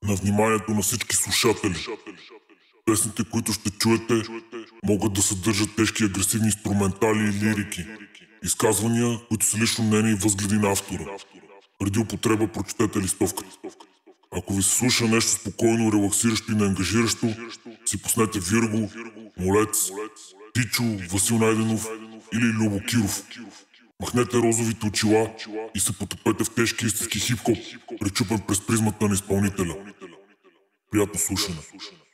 На вниманието на всички слушатели. Песните, които ще чуете, могат да съдържат тежки агресивни инструментали и лирики. Изказвания, които са лично мнение и възгледи на автора. Преди употреба прочетете листовката. Ако ви се слуша нещо спокойно, релаксиращо и неангажиращо, си пуснете Вирго, Молец, Тичо, Васил Найденов или Любо Киров. Махнете розовите очила и се потопете в тежки истински хип-хоп, пречупен през призмата на изпълнителя. Приятно слушане.